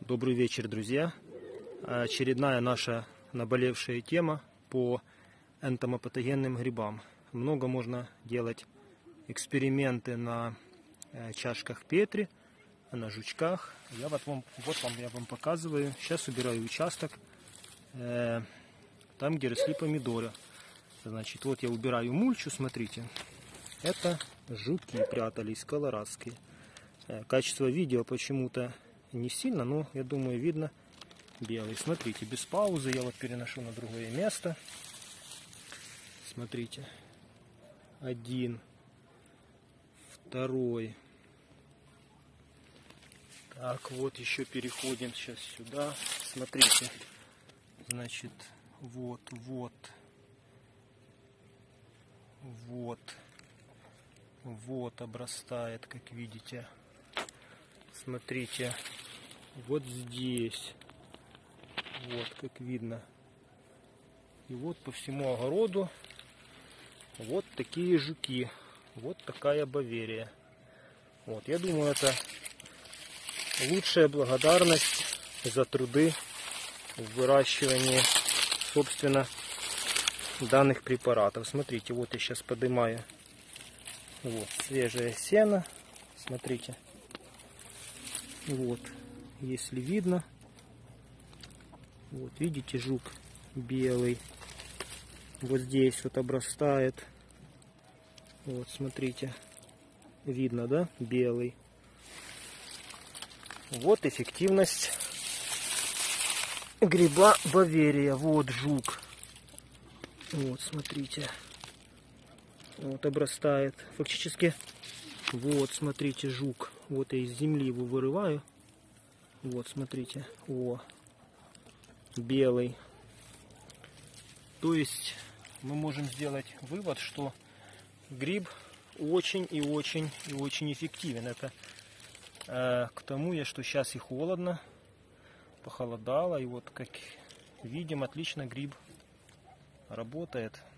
Добрый вечер, друзья. Очередная наша наболевшая тема по энтомопатогенным грибам. Много можно делать эксперименты на чашках Петри, на жучках. Я я вам показываю. Сейчас убираю участок, там, где росли помидоры. Значит, вот я убираю мульчу, смотрите. Это жуки прятались, колорадские. Качество видео почему-то не сильно, но я думаю, видно белый. Смотрите, без паузы я вот переношу на другое место. Смотрите, один, второй. Так, вот еще переходим сейчас сюда. Смотрите, значит, вот обрастает, как видите. Смотрите, вот здесь, вот как видно. И вот по всему огороду вот такие жуки, вот такая Баверия. Вот, я думаю, это лучшая благодарность за труды в выращивании, собственно, данных препаратов. Смотрите, вот я сейчас поднимаю вот свежее сено. Смотрите, вот, если видно, вот видите, жук белый. Вот здесь вот обрастает. Вот, смотрите, видно, да, белый. Вот эффективность гриба Баверия. Вот жук. Вот, смотрите. Вот обрастает. Фактически, вот, смотрите, жук. Вот я из земли его вырываю. Вот, смотрите. О, белый. То есть мы можем сделать вывод, что гриб очень и очень эффективен. Это к тому, что сейчас и холодно, похолодало. И вот, как видим, отлично гриб работает.